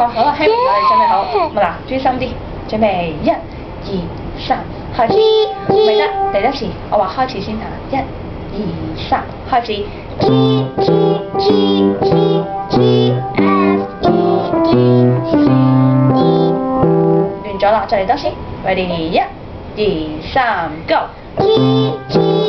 好啦，希望我哋準備好。咁嗱，專心啲，準備1、2、3，開始。咪得，第一次，我話開始先嚇。1、2、3，開始。G G G G G F G G C E。亂咗啦，再嚟多次。Ready，1、2、3，Go。G G